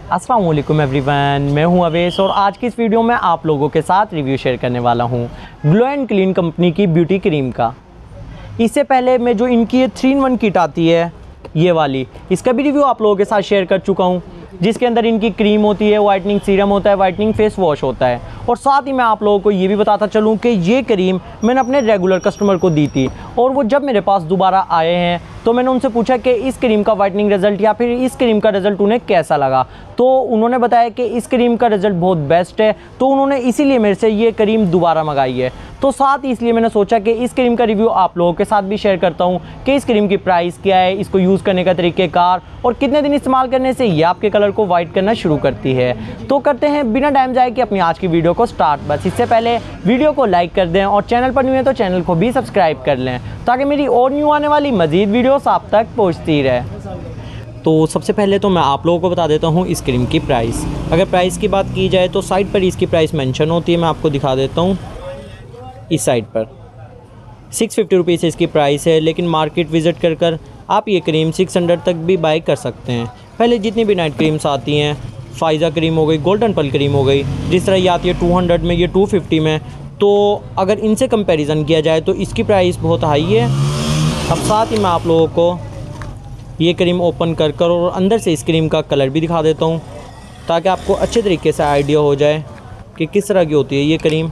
अस्सलाम वालेकुम एवरीवन, मैं हूं अवेश और आज की इस वीडियो में आप लोगों के साथ रिव्यू शेयर करने वाला हूं ग्लो एंड क्लीन कंपनी की ब्यूटी क्रीम का। इससे पहले मैं जो इनकी ये 3-in-1 किट आती है ये वाली, इसका भी रिव्यू आप लोगों के साथ शेयर कर चुका हूं, जिसके अंदर इनकी क्रीम होती है, वाइटनिंग सीरम होता है, वाइटनिंग फेस वॉश होता है। और साथ ही मैं आप लोगों को ये भी बताता चलूँ कि ये क्रीम मैंने अपने रेगुलर कस्टमर को दी थी और वो जब मेरे पास दोबारा आए हैं तो मैंने उनसे पूछा कि इस क्रीम का वाइटनिंग रिज़ल्ट या फिर इस क्रीम का रिज़ल्ट उन्हें कैसा लगा। तो उन्होंने बताया कि इस क्रीम का रिज़ल्ट बहुत बेस्ट है, तो उन्होंने इसीलिए मेरे से ये क्रीम दोबारा मंगाई है। तो साथ ही इसलिए मैंने सोचा कि इस क्रीम का रिव्यू आप लोगों के साथ भी शेयर करता हूँ कि इस क्रीम की प्राइस क्या है, इसको यूज़ करने का तरीक़ेकार और कितने दिन इस्तेमाल करने से ये आपके कलर को वाइट करना शुरू करती है। तो करते हैं बिना टाइम जाए कि अपनी आज की वीडियो को स्टार्ट। बस इससे पहले वीडियो को लाइक कर दें और चैनल पर न्यू है तो चैनल को भी सब्सक्राइब कर लें ताकि मेरी और न्यू आने वाली मज़ीद वीडियोस आप तक पहुंचती रहे। तो सबसे पहले तो मैं आप लोगों को बता देता हूं इस क्रीम की प्राइस। अगर प्राइस की बात की जाए तो साइड पर इसकी प्राइस मेंशन होती है, मैं आपको दिखा देता हूं। इस साइड पर 650 रुपीज़ इसकी प्राइस है, लेकिन मार्केट विज़िट कर आप ये क्रीम 600 तक भी बाय कर सकते हैं। पहले जितनी भी नाइट क्रीम्स आती हैं, फ़ाइज़ा क्रीम हो गई, गोल्डन पल क्रीम हो गई, जिस तरह ये आती है 200 में, ये 250 में, तो अगर इनसे कंपैरिजन किया जाए तो इसकी प्राइस बहुत हाई है। अब साथ ही मैं आप लोगों को ये क्रीम ओपन कर और अंदर से इस क्रीम का कलर भी दिखा देता हूँ ताकि आपको अच्छे तरीके से आइडिया हो जाए कि किस तरह की होती है ये क्रीम।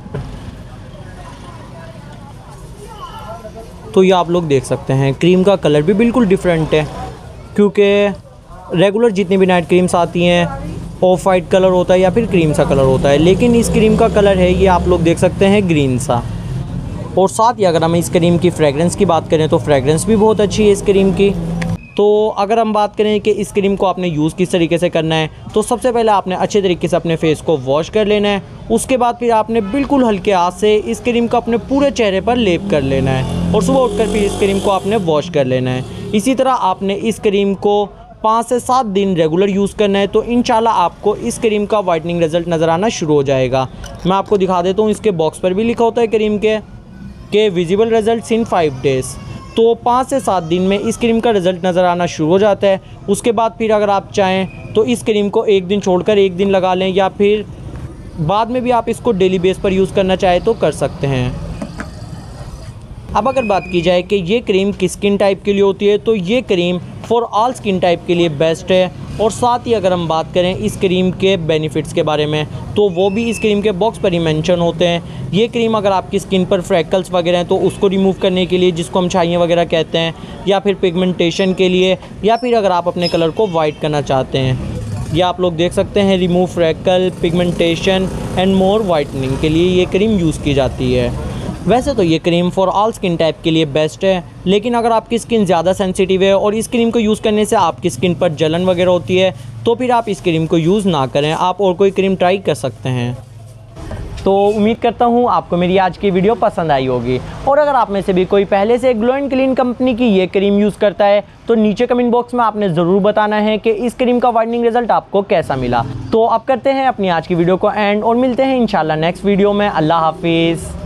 तो ये आप लोग देख सकते हैं क्रीम का कलर भी बिल्कुल डिफरेंट है, क्योंकि रेगुलर जितनी भी नाइट क्रीम्स आती हैं ऑफ वाइट कलर होता है या फिर क्रीम सा कलर होता है, लेकिन इस क्रीम का कलर है ये आप लोग देख सकते हैं ग्रीन सा। और साथ ही अगर हम इस क्रीम की फ्रेगरेंस की बात करें तो फ्रेगरेंस भी बहुत अच्छी है इस क्रीम की। तो अगर हम बात करें कि इस क्रीम को आपने यूज़ किस तरीके से करना है, तो सबसे पहले आपने अच्छे तरीके से अपने फेस को वॉश कर लेना है। उसके बाद फिर आपने बिल्कुल हल्के हाथ से इस क्रीम को अपने पूरे चेहरे पर लेप कर लेना है और सुबह उठकर फिर इस क्रीम को आपने वॉश कर लेना है। इसी तरह आपने इस क्रीम को 5 से 7 दिन रेगुलर यूज़ करना है, तो इंशाल्लाह आपको इस क्रीम का वाइटनिंग रिज़ल्ट नज़र आना शुरू हो जाएगा। मैं आपको दिखा देता हूँ, इसके बॉक्स पर भी लिखा होता है क्रीम के विजिबल रिजल्ट्स इन 5 डेज़। तो 5 से 7 दिन में इस क्रीम का रिज़ल्ट नज़र आना शुरू हो जाता है। उसके बाद फिर अगर आप चाहें तो इस क्रीम को एक दिन छोड़कर एक दिन लगा लें, या फिर बाद में भी आप इसको डेली बेस पर यूज़ करना चाहें तो कर सकते हैं। अब अगर बात की जाए कि ये क्रीम किस स्किन टाइप के लिए होती है, तो ये cream for all skin type के लिए बेस्ट है। और साथ ही अगर हम बात करें इस क्रीम के बेनिफिट्स के बारे में, तो वो भी इस क्रीम के बॉक्स पर ही मेंशन होते हैं। ये क्रीम अगर आपकी स्किन पर फ्रैकल्स वगैरह हैं तो उसको रिमूव करने के लिए, जिसको हम छाइयाँ वगैरह कहते हैं, या फिर पिगमेंटेशन के लिए, या फिर अगर आप अपने कलर को वाइट करना चाहते हैं। ये आप लोग देख सकते हैं, remove freckle, pigmentation and more whitening के लिए ये क्रीम यूज़ की जाती है। वैसे तो ये cream for all skin type के लिए बेस्ट है, लेकिन अगर आपकी स्किन ज़्यादा सेंसिटिव है और इस क्रीम को यूज़ करने से आपकी स्किन पर जलन वगैरह होती है, तो फिर आप इस क्रीम को यूज़ ना करें, आप और कोई क्रीम ट्राई कर सकते हैं। तो उम्मीद करता हूँ आपको मेरी आज की वीडियो पसंद आई होगी, और अगर आप में से भी कोई पहले से ग्लो एंड क्लीन कंपनी की ये क्रीम यूज़ करता है तो नीचे कमेंट बॉक्स में आपने ज़रूर बताना है कि इस क्रीम का वाइटनिंग रिजल्ट आपको कैसा मिला। तो अब करते हैं अपनी आज की वीडियो को एंड और मिलते हैं इंशाल्लाह नेक्स्ट वीडियो में। अल्लाह हाफिज़।